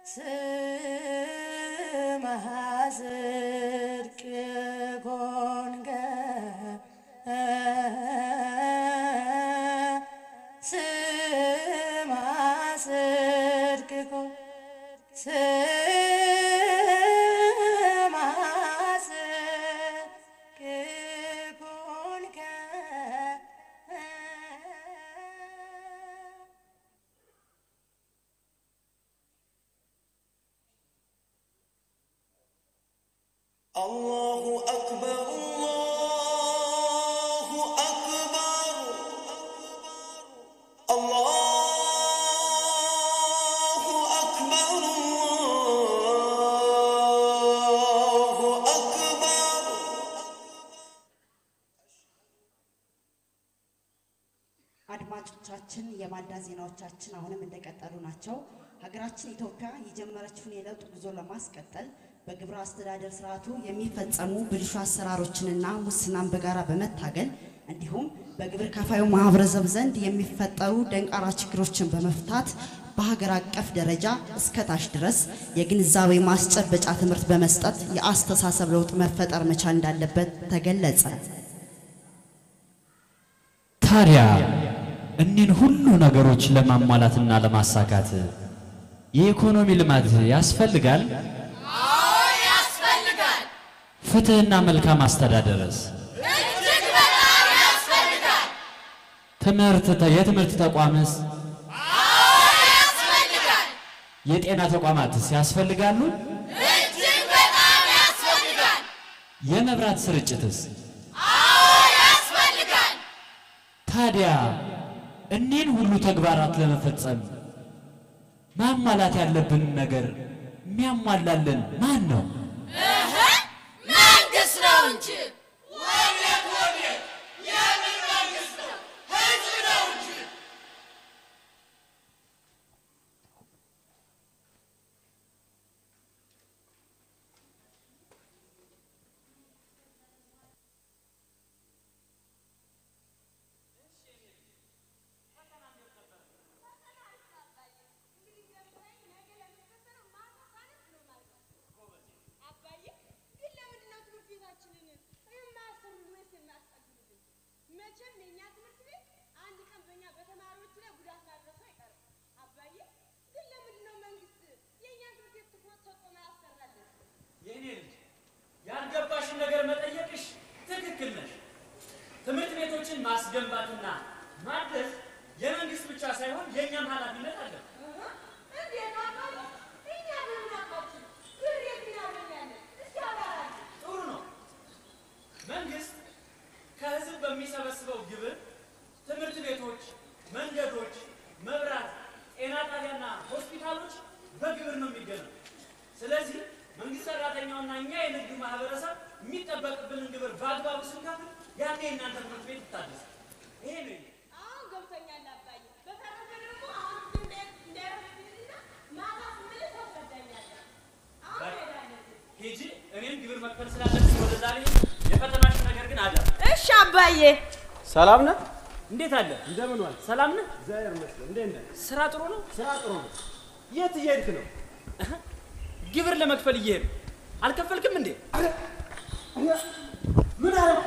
ስማዝርቅ ጎንገ ስማዝርቅ الله أكبر الله أكبر الله أكبر الله أكبر አድማጮቻችን የማዳ ዜናዎቻችን አሁንም እንደቀጠሉ ናቸው። ሀገራችን ኢትዮጵያ የጀመረችውን የለውጥ ጉዞ ለማስቀጠል በግብር አስተዳደር ስርዓቱ የሚፈጸሙ ብልሹ አሰራሮችንና ሙስናን በጋራ በመታገል እንዲሁም በግብር ከፋዩ ማህበረሰብ ዘንድ የሚፈጠሩ ደንቃራ ችግሮችን በመፍታት በሀገር አቀፍ ደረጃ እስከ ታች ድረስ የግንዛቤ ማስጨበጫ ትምህርት በመስጠት የአስተሳሰብ ለውጥ መፈጠር መቻል እንዳለበት ተገለጸ። ታዲያ እኒን ሁሉ ነገሮች ለማሟላትና ለማሳካት የኢኮኖሚ ልማት ያስፈልጋል። ፍትህና መልካም አስተዳደርስ እጅግ በጣም ያስፈልጋል። የትምህርት ተቋምስ ያስፈልጋል። የጤና ተቋማትስ ያስፈልጋሉ። እጅግ በጣም ያስፈልጋል። የመብራት ስርጭትስ ያስፈልጋል። ታዲያ እኒን ሁሉ ተግባራት ለመፈጸም ማሟላት ያለብን ነገር የሚያሟላልን ማን ነው? መንግስት ነው እንጂ። ወዴት የምን መንግስት ነው? ህዝብ ነው እንጂ። መቼም የኛ ትምህርት ቤት አንድ ቀን በእኛ በተማሪዎቹ ላይ ጉዳት ማድረሱ አይቀርም። አባዬ ግን ለምንድን ነው መንግስት የኛ ትምህርት ቤት ትኩረት ሰጥቶ ማያሰራልን? የኔ ልጅ ያልገባሽን ነገር መጠየቅሽ ትክክል ነሽ። ትምህርት ቤቶችን ማስገንባትና ማደስ የመንግስት ብቻ ሳይሆን የኛም ኃላፊነት አለ። እንዴት አባዬ? እኛ ምን እናውቃችን? ብር የት እናገኛለን? እስኪ አባራለን። ጥሩ ነው። መንግስት ከህዝብ በሚሰበስበው ግብር ትምህርት ቤቶች፣ መንገዶች፣ መብራት፣ ጤና ጣቢያና ሆስፒታሎች በግብር ነው የሚገነው። ስለዚህ መንግስት ሰራተኛውና እኛ የንግዱ ማህበረሰብ የሚጠበቅብንን ግብር በአግባቡ ስንከፍል ያኔ እናንተ ትምህርት ቤት ይታደሳል። ይሄ ነው። አሁን ገብቶኛል አባዬ። በተረፈ ደግሞ አሁን እንዳይረፍድና ማታ ስመለስ ታስረዳኛለህ። አሁን ሄዳለን። ሂጂ። እኔም ግብር መክፈል ስላለብኝ ወደ ዛሬ የፈተናሽ ነገር ግን አለ። እሺ አባዬ። ሰላም ነህ? እንዴት አለ? እንደምን ዋል? ሰላም ነህ? እግዚአብሔር ይመስገን። እንዴት ነህ? ስራ ጥሩ ነው? ስራ ጥሩ ነው። የት እየሄድክ ነው? ግብር ለመክፈል እየሄድኩ። አልከፈልክም እንዴ? ምን አረኩ?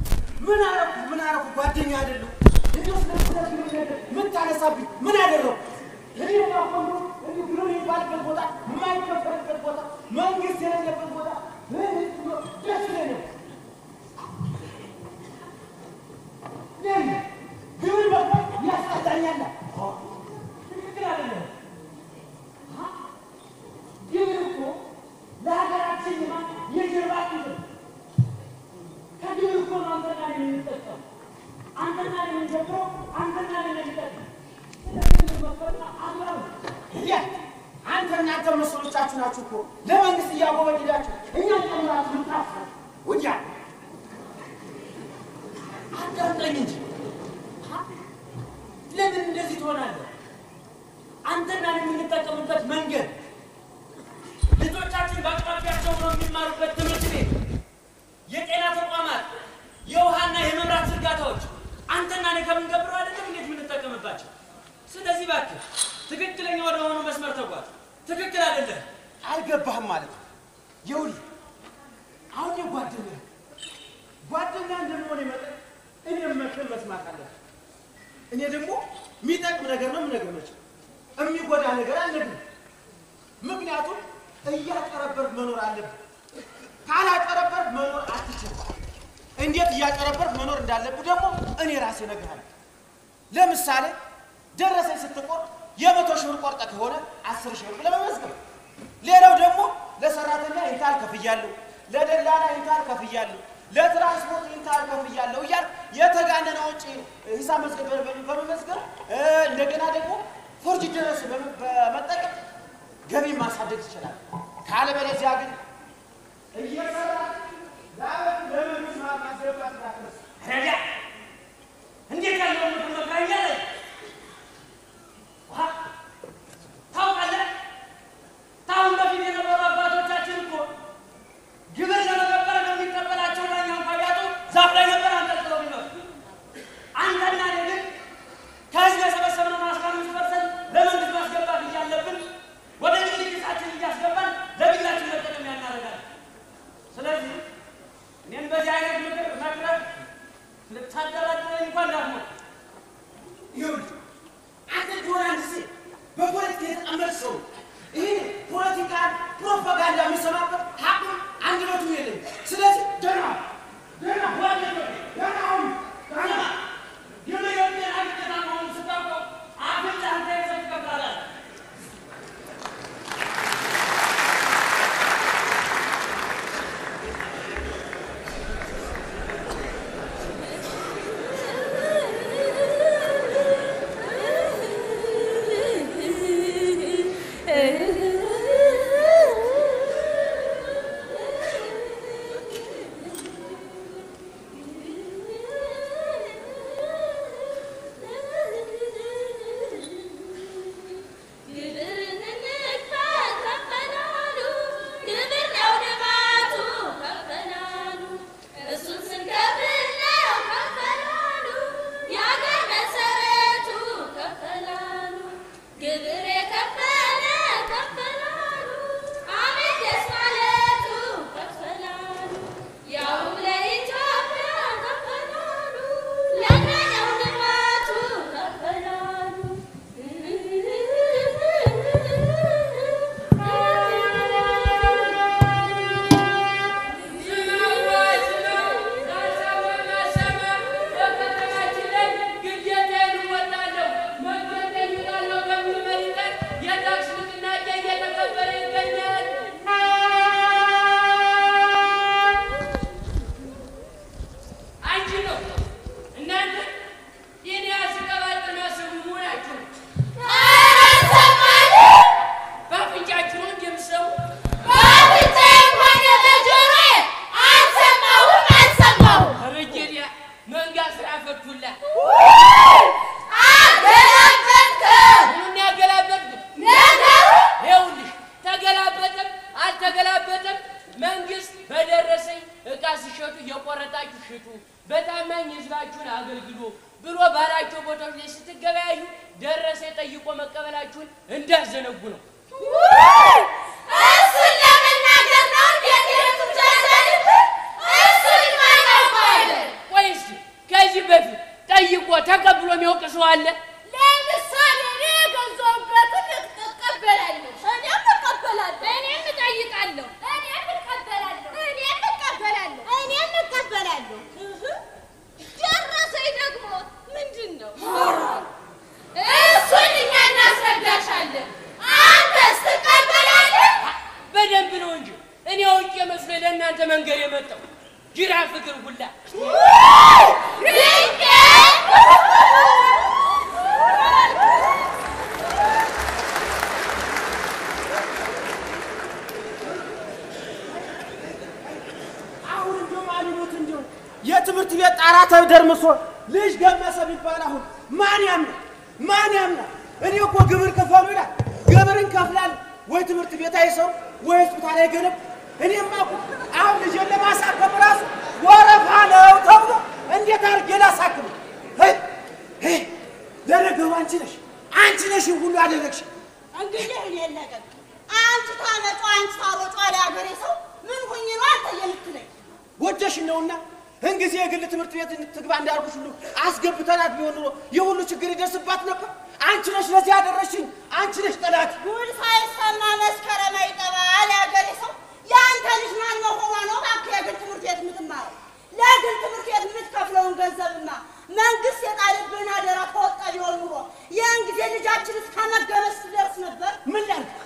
ጓደኛ አይደለሁ። ምን ታነሳብኝ? ምን አደረኩ? እኔ ማቆም እኔ ብሎ የሚባልበት ቦታ የማይከፈልበት ቦታ መንግስት የሌለበት ቦታ ደስ ይለኛል። ግብር መክፈል ያስጠላኛል። ትክክል አይደለም። ግብር እኮ ለሀገራችን ልማት የጀርባ አጥንት ነው። ከግብር እኮ ነው አንተና እኔ የምንጠቀመው። አንተና እኔ የምንጀምረው አንተና እኔ የምንጠቀመው። ስለዚህ ግብር መክፈልና አግባብ ነው። አንተ እናንተ መሰሎቻችሁ ናችሁ እኮ ለመንግስት እያጎበደዳችሁ እኛን ጨምራችሁ ልታፍ ውያ አዳምጠኝ እንጂ ለምን እንደዚህ ትሆናለህ? አንተና እኔ የምንጠቀምበት መንገድ ልጆቻችን በአቅራቢያቸው ነው የሚማሩበት ትምህርት ቤት፣ የጤና ተቋማት፣ የውሃና የመብራት ዝርጋታዎች አንተና እኔ ከምንገብረው አይደለም እንዴት የምንጠቀምባቸው? ስለዚህ እባክህ ትክክለኛ ወደ ሆነው መስመር ተጓዝ። ትክክል አይደለም። አልገባህም ማለት ነው። ይኸውልህ አሁን ጓደኛ እንደሆነ መጠን እኔም ምክር መስማት አለብህ። እኔ ደግሞ የሚጠቅም ነገር ነው የምነግርህ፣ የሚጎዳ ነገር አልነግርህም። ምክንያቱም እያጨረበርክ መኖር አለብህ። ካላጨረበርክ መኖር አትችልም። እንዴት እያጨረበርክ መኖር እንዳለብህ ደግሞ እኔ ራሴ እነግርሃለሁ። ለምሳሌ ደረሰኝ ስትቆርጥ የ100 ሺህ ብር ቆርጠህ ከሆነ 10 ሺህ ብር ለመመዝገብ፣ ሌላው ደግሞ ለሰራተኛ ኢንታል ከፍያለሁ፣ ለደላላ ኢንታል ከፍያለሁ፣ ለትራንስፖርት ኢንታል ከፍያለሁ እያልክ የተጋነነ ወጪ ሂሳብ መዝገብ በመመዝገብ እንደገና ደግሞ ፎርጅ ደረሰ በመጠቀም ገቢ ማሳደግ ይችላል። ካለበለዚያ ግን እየሰራ ለመንግስት ማስገባት ትራክተስ ረዳ እንዴት ያለው መከራያ ላይ ታውቃለህ? ታውን በፊት የነበሩ አባቶቻችን እኮ ግብር ለመቀበል በሚቀበላቸው ዳኛ እንኳን ቢያጡ ዛፍ ላይ ነበር አንጠልጥለው የሚመጡ። አንተና እኔ ግን ከህዝብ የሰበሰብነው 15% ለመንግስት ማስገባት እያለብን ወደ ግል ኪሳችን እያስገባን ለግላችን መጠቀሚያ እናደርጋለን። ስለዚህ እኔን በዚህ አይነት ምክር መክረህ ልታደራድረኝ እንኳን እንዳትሞክር። ይኸውልህ አንተ ጆናንስ በፖለቲካ የተጠመደ ሰው ይህ ፖለቲካ ፕሮፓጋንዳ የሚሰማበት ሀቁም አንድነቱም የለም። ስለዚህ ደህና የመየብን አንድነታ መሆኑን ስታውቀው አፍንጫ አንተ ይዘህ ትቀብላለህ። የትምህርት ቤት ጣራ ተደርምሶ ልጅ ገመሰ ቢባል አሁን ማን ያምናል? እኔ እኮ ግብር ከፈሉ ይላል። ግብር እንከፍላለን ወይ ትምህርት ቤት አይሰሩ ወይ ሆስፒታል አይገነቡ። እኔማ እኮ አሁን ልጄን ለማሳከም ራሱ ወረፋ ነው ተብሎ እንዴት አድርጌ ላሳክም? ለነገሩ አንቺ ነሽ ሁሉ አደረግሽ። እንግዲህ እኔ ነገር አንቺ ታመጣ አንቺ ታሮጫ ያገሬ ሰው ምን ሆኜ ነው አንተ የምትለኝ? ወደሽ ነውና እንግዲህ የግል ትምህርት ቤት ትግባ እንዳልኩሽ ሁሉ አስገብተናት ቢሆን ኖሮ የሁሉ ችግር ይደርስባት ነበር። አንቺ ነሽ ለዚህ ያደረሽኝ፣ አንቺ ነሽ ጠላት። ጉድ ሳይሰማ መስከረም አይጠባል ያገሬ ሰው። ያንተ ልጅ ማን መሆኗ ነው እባክህ የግል ትምህርት ቤት የምትማረው? ለግል ትምህርት ቤት የምትከፍለውን ገንዘብማ መንግስት የጣለብህን አደራ ተወጣ ቢሆን ኑሮ ያን ጊዜ ልጃችን እስከ መገበስ ትደርስ ነበር። ምን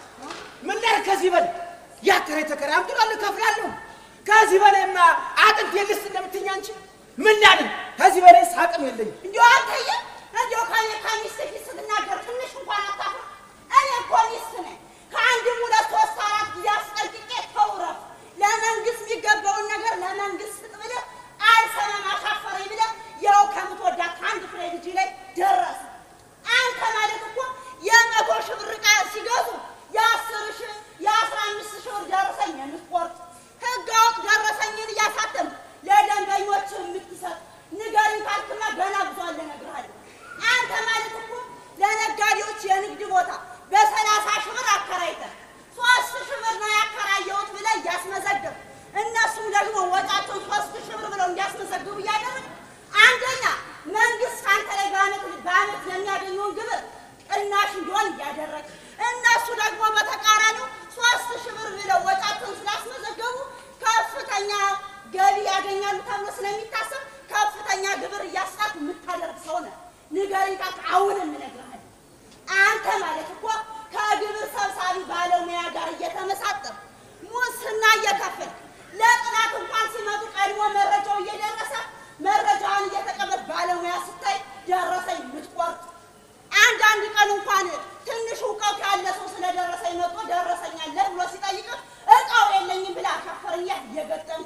ላድርግ ከዚህ በላይ ያከራይ ተከራይ አምጥቷል እከፍላለሁ። ከዚህ በላይማ አጥንት የልስ እንደምትኛ አንቺ ምን ላድርግ? ከዚህ በላይ ሳቅም የለኝም። እንዲያው አንተዬ እንዲያው ከሚስትህ ፊት ስትናገር ትንሽ እንኳን አታፍርም? እኔ እኮ ሚስት ነኝ። ከአንድም ሁለት ሶስት አራት ጊዜ አስጠንቅቄ ተውረፍ ለመንግስት የሚገባውን ነገር ለመንግስት ስጥ ብለህ አልሰማም አሻፈረኝ ብለህ ያው ከምትወዳት ከአንድ ፍሬ ልጅ ላይ ደረስ። አንተ ማለት እኮ የመቶ ሺህ ብር ዕቃ ሲገዙ የ10 ሺህ የ15 ሺህ ብር ደረሰኝ የምትቆርጥ ህግ አውቅ ደረሰኝን እያሳተም ለደንበኞች የምትሰጥ ንገሪኝ ካልክማ ገና ብዙ አለ እነግርሃለሁ። አንተ ማለት እኮ ለነጋዴዎች የንግድ ቦታ በ30 ሺህ ብር አከራይተህ 3 ሺህ ብር ነው ያከራየሁት ብለህ እያስመዘገብ እነሱም ደግሞ ወጣቸውን 3 ሺህ ብር ብለው እንዲያስመዘግቡ እያደረግ አንደኛ መንግስት አንተ ላይ በዓመት የሚያገኘውን ግብር ቅናሽ እንዲሆን እያደረግ እነሱ ደግሞ በተቃራኒው 3 ሺህ ብር ብለው ወጣቸውን ስላስመዘገቡ ከፍተኛ ገቢ ያገኛሉ ተብሎ ስለሚታሰብ ከፍተኛ ግብር እያስጣት የምታደርግ ሰው ነህ። ንገሪኝ ካልክ አሁንም እነግርሃለሁ። አንተ ማለት እኮ ከግብር ሰብሳቢ ባለሙያ ጋር እየተመሳጠር ሙስና እየከፈልክ ለጥናት እንኳን ሲመጡ ቀድሞ መረጃው እየደረሰ መረጃውን እየተቀበል ባለሙያ ስታይ ደረሰኝ የምትቆርጥ አንዳንድ ቀን እንኳን ትንሽ እውቀት ያለ ሰው ስለደረሰኝ መጥቶ ደረሰኝ አለ ብሎ ሲጠይቅህ እቃው የለኝም ብለህ አሻፈረኝ እየገጠምክ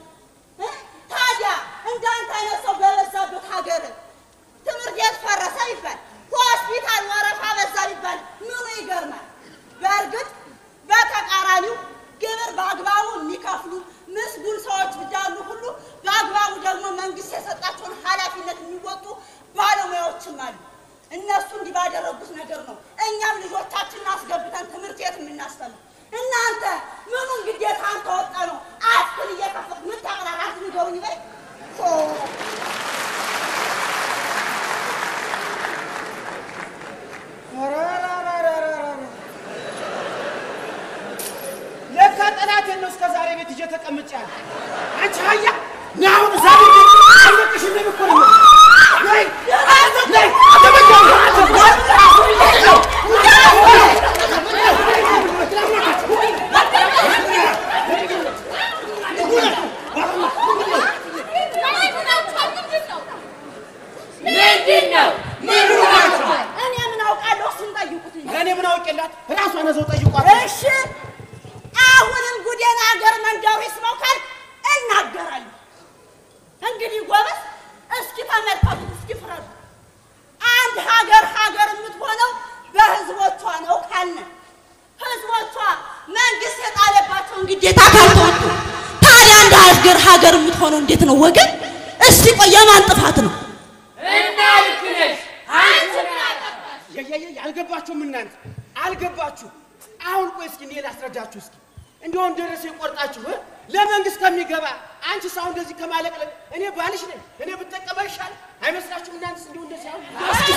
ታዲያ እንዳንተ አይነት ሰው በበዛበት ሀገር ትምህርት ቤት ፈረሰ ይባል ሆስፒታል ወረፋ በዛ ይባል ምኑ ይገርማል? በእርግጥ በተቃራኒው ግብር በአግባቡ የሚከፍሉ ምስጉን ሰዎች እንዳሉ ሁሉ በአግባቡ ደግሞ መንግስት የሰጣቸውን ኃላፊነት የሚወጡ ባለሙያዎችም አሉ። እነሱ እንዲህ ባደረጉት ነገር ነው እኛም ልጆቻችንን አስገብተን ትምህርት ቤት የምናስተምር። እናንተ ምኑን ግዴታ አንተ ወጣ ነው አፍክን እየከፈት ምን ታቀራራት ንገሩኝ በይ። ለካ ጠላቴን ነው እስከ ዛሬ ቤት ይዤ ተቀምጫለሁ። አንቺ ሀያ ና አሁን ዛሬ አለቅሽ እንደምኮን ነው ነይ ነይ እኔ ምን አውቄላት? ራሷን እዛው ጠይቋት። እሺ አሁንም ጉዴን ሀገር መንደሩ ይስማው ካልክ እናገራለሁ። እንግዲህ ጎበዝ እስኪ ተመልከቱ፣ እስኪ ፍረዱ። አንድ ሀገር የምትሆነው በህዝቦቿ ነው ካልን ህዝቦቿ መንግስት የጣለባቸውን ግዴታ ካልተወጡ ታዲያ አንድ ሀገር የምትሆነው እንዴት ነው ወገን? እስቲ ቆይ የማን ጥፋት ነው? እና ልክ ነሽ አንቺ ምን አጠፋሽ? አልገባችሁም እናንተ አልገባችሁ። አሁን ቆይ እስኪ እኔ ላስረዳችሁ። እስኪ እንደው ደረሰ ይቆርጣችሁ ለመንግስት ከሚገባ አንቺ ሳው እንደዚህ ከማለቅለቅ እኔ ባልሽ ነኝ እኔ ብጠቀም ይሻል አይመስላችሁም? እናንተስ እንደው እንደዚህ አሁን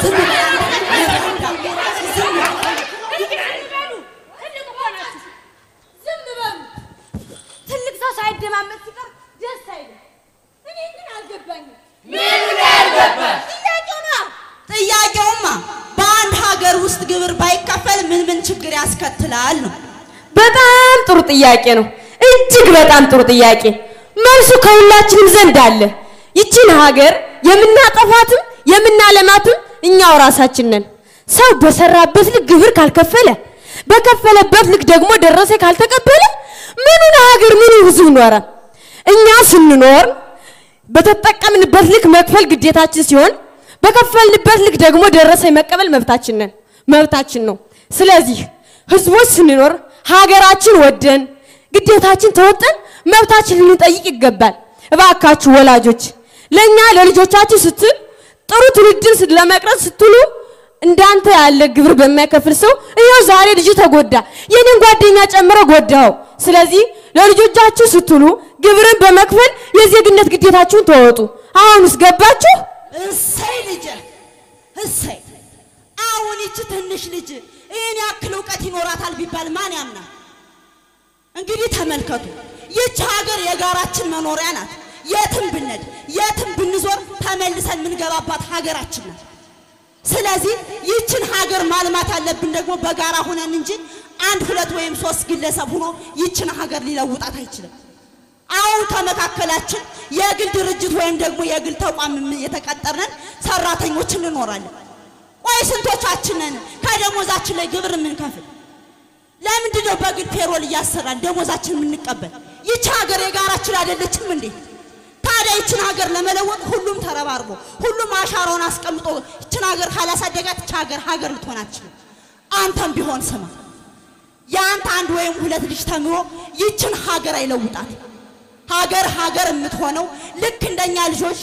ዝም በሉ። ትልቅ ሰው ሳይደማመጥ ሲቀር ደስ አይልም። እኔ ግን አልገባኝም። ምን ያልገባሽ? ጥያቄውማ በአንድ ሀገር ውስጥ ግብር ባይከፈል ምን ችግር ያስከትላል ነው። በጣም ጥሩ ጥያቄ ነው። እጅግ በጣም ጥሩ ጥያቄ። መልሱ ከሁላችንም ዘንድ አለ። ይቺን ሀገር የምናጠፋትም የምናለማትም እኛው ራሳችን ነን። ሰው በሰራበት ልክ ግብር ካልከፈለ በከፈለበት ልክ ደግሞ ደረሰ ካልተቀበለ ምኑን ሀገር ምኑ ህዝብ ኖረ? እኛ ስንኖር በተጠቀምንበት ልክ መክፈል ግዴታችን ሲሆን በከፈልንበት ልክ ደግሞ ደረሰ መቀበል መብታችን ነው። ስለዚህ ህዝቦች ስንኖር ሀገራችን ወደን ግዴታችን ተወጠን መብታችን ልንጠይቅ ይገባል። እባካችሁ ወላጆች ለኛ ለልጆቻችሁ ስትል ጥሩ ትውልድን ለመቅረጽ ስትሉ እንዳንተ ያለ ግብር በማይከፍል ሰው ይሄው ዛሬ ልጅ ተጎዳ፣ የኔን ጓደኛ ጨምሮ ጎዳው። ስለዚህ ለልጆቻችሁ ስትሉ ግብርን በመክፈል የዜግነት ግዴታችሁን ተወጡ። አሁንስ ገባችሁ? እሰይ ልጅ እሰይ። አሁን እቺ ትንሽ ልጅ ይሄን ያክል ዕውቀት ይኖራታል ቢባል ማን ያምናል? እንግዲህ ተመልከቱ፣ ይቺ ሀገር የጋራችን መኖሪያ ናት። የትም ብንሄድ የትም ብንዞር ተመልሰን ምንገባባት ሀገራችን ናት። ስለዚህ ይችን ሀገር ማልማት ያለብን ደግሞ በጋራ ሆነን እንጂ አንድ ሁለት ወይም ሶስት ግለሰብ ሆኖ ይችን ሀገር ሊለውጣት አይችልም። አሁን ከመካከላችን የግል ድርጅት ወይም ደግሞ የግል ተቋም የተቀጠርነን ሰራተኞች እንኖራለን። ወይ ስንቶቻችንን ከደሞዛችን ላይ ግብር የምንከፍል? ለምንድን ነው በግል ፔሮል እያሰራን ደሞዛችን የምንቀበል? ይች ሀገር የጋራችን አይደለችም እንዴ? ታዲያ ይችን ሀገር ለመለወጥ ሁሉም ተረባርቦ ሁሉም አሻራውን አስቀምጦ ይችን ሀገር ካላሳደጋት ይች ሀገር ልትሆን አትችልም። አንተም ቢሆን ስማ፣ ያንተ አንድ ወይም ሁለት ልጅ ተምሮ ይችን ሀገር አይለውጣት። ሀገር የምትሆነው ልክ እንደኛ ልጆች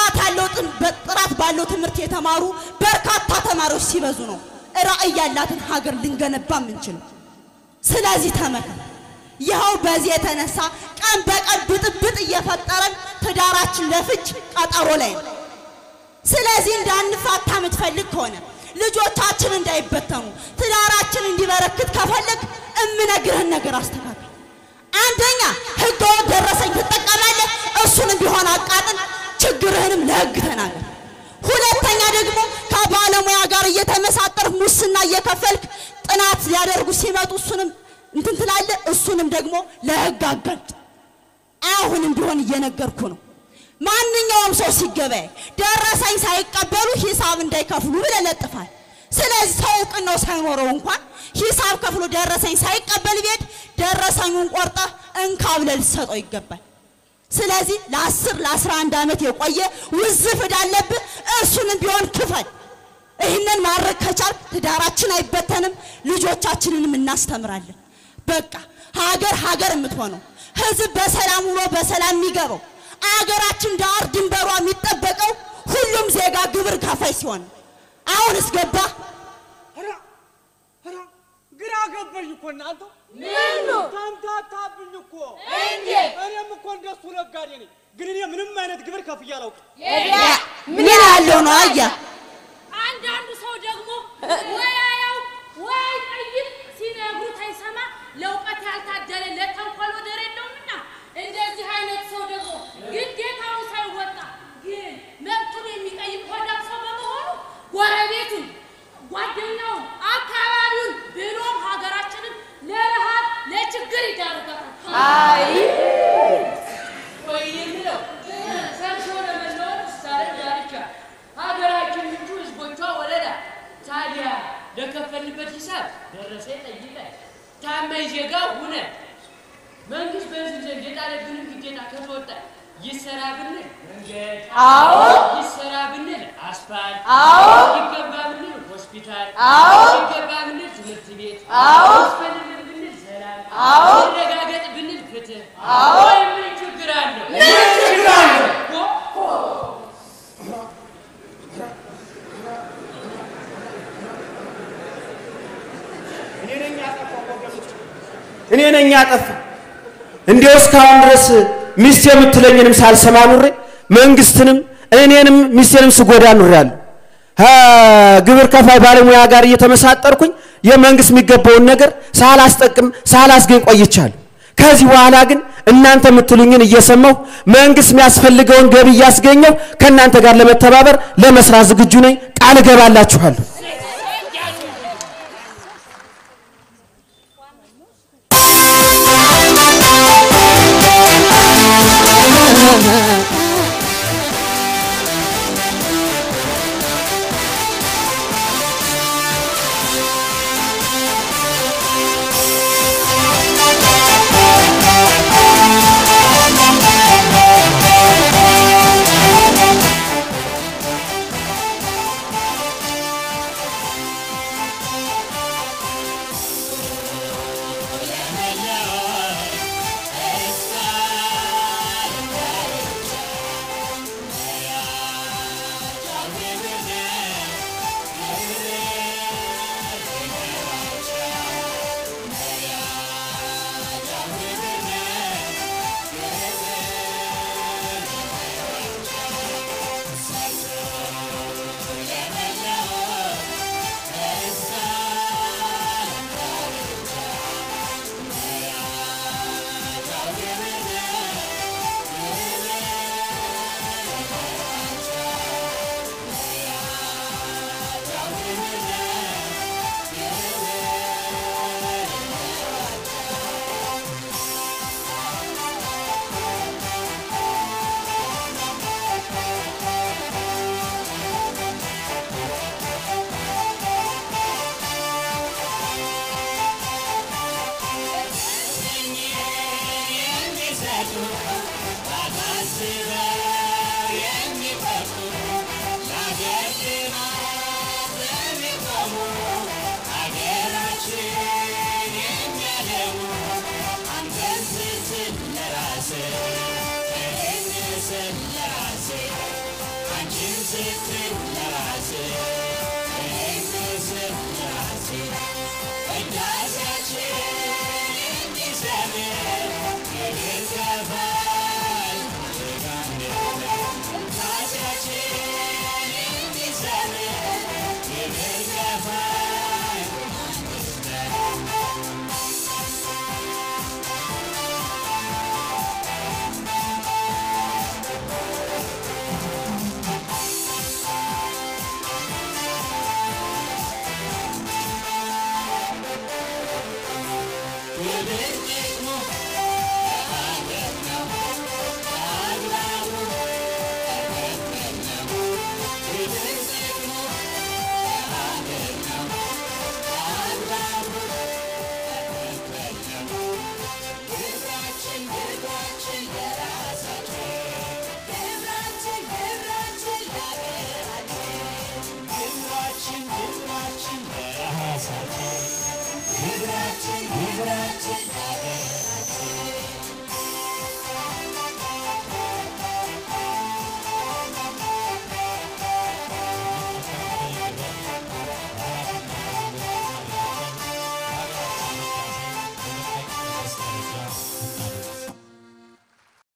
ጥራት ባለው ትምህርት የተማሩ በርካታ ተማሪዎች ሲበዙ ነው ራዕይ ያላትን ሀገር ልንገነባ የምንችለው። ስለዚህ ተመከር። ይኸው በዚህ የተነሳ ቀን በቀን ብጥብጥ እየፈጠረን ትዳራችን ለፍች ቀጠሮ ላይ ነው። ስለዚህ እንዳንፋታ የምትፈልግ ከሆነ ልጆቻችን እንዳይበተኑ ትዳራችን እንዲበረክት ከፈለግ እምነግርህን ነገር አስተካክል። አንደኛ ህገወጥ ደረሰኝ ትጠቀማለህ፣ እሱንም ቢሆን አቃጥል፣ ችግርህንም ለህግ ተናገር። ሁለተኛ ደግሞ ከባለሙያ ጋር እየተመሳጠር ሙስና እየከፈልክ ጥናት ሊያደርጉ ሲመጡ እሱንም እንትን ትላለህ፣ እሱንም ደግሞ ለህግ አጋልጥ። አሁንም ቢሆን እየነገርኩ ነው። ማንኛውም ሰው ሲገበያይ ደረሰኝ ሳይቀበሉ ሂሳብ እንዳይከፍሉ ብለህ ለጥፋል። ስለዚህ ሰው እውቅናው ሳይኖረው እንኳን ሂሳብ ከፍሎ ደረሰኝ ሳይቀበል ቤት ደረሰኙን ቆርጠ እንካ ብለህ ልትሰጠው ይገባል። ስለዚህ ለ10 ለ11 ዓመት የቆየ ውዝፍ እንዳለብህ እሱንም ቢሆን ክፈል። ይህንን ማድረግ ከቻል ትዳራችን አይበተንም፣ ልጆቻችንንም እናስተምራለን። በቃ ሀገር የምትሆነው ህዝብ በሰላም ውሎ በሰላም የሚገባው አገራችን ዳር ድንበሯ የሚጠበቀው ሁሉም ዜጋ ግብር ከፋይ ሲሆን አሁንስ ገባ? ግራ ገባኝ እኮ እናንተ። ምን ነው ታምታታብኝ እኮ እንዴ? እኔም እኮ እንደሱ ነጋዴ ነኝ፣ ግን እኔ ምንም አይነት ግብር ከፍዬ አላውቅም። ምን ያለው ነው አያ? አንዳንዱ ሰው ደግሞ ወያው ወይ ጠይቅ ሲነግሩት አይሰማ፣ ለውቀት ያልታደለ ለተንኮል ወደር የለውምና እንደዚህ አይነት ሰው ደግሞ ግዴታውን ሳይወጣ ግን መብቱን የሚጠይቅ ሆዳም ሰው በመሆኑ ጎረቤቱን፣ ጓደኛውን፣ አካባቢውን ብሎም ሀገራችንን ለረሃብ ለችግር ይዳርጋል። አይ ወይ የምለው ሰርቶ ለመለወጥ ሳለ ዳርቻ ሀገራችን ምቹ ህዝቦቿ ወለዳ። ታዲያ ለከፈልበት ሂሳብ ደረሰ ጠይቀህ ታማኝ ዜጋ ሁነ መንግስት በህዝብ ዘንድ የጣለብንን ግዴታ ከተወጣ ይሰራ ብንል መንገድ፣ አዎ ይሰራ ብንል አስፋልት፣ አዎ ይገባ ብንል ሆስፒታል፣ አዎ ይገባ ብንል ትምህርት ቤት፣ አዎ ይፈልግ ብንል ሰላም፣ አዎ ይረጋገጥ ብንል ፍትህ። አዎ ምን ችግር አለው? ምን ችግር አለው? እኔ ነኝ ያጠፋ። እንዴው እስካሁን ድረስ ሚስት የምትለኝንም ሳልሰማ ኑሬ መንግስትንም እኔንም ሚስቴንም ስጎዳ ኑሬያለሁ። ግብር ከፋይ ባለሙያ ጋር እየተመሳጠርኩኝ የመንግስት የሚገባውን ነገር ሳላስጠቅም ሳላስገኝ ቆይቻለሁ። ከዚህ በኋላ ግን እናንተ የምትሉኝን እየሰማሁ መንግስት የሚያስፈልገውን ገቢ እያስገኘው ከእናንተ ጋር ለመተባበር ለመስራት ዝግጁ ነኝ። ቃል እገባላችኋለሁ። ክብር ደግሞ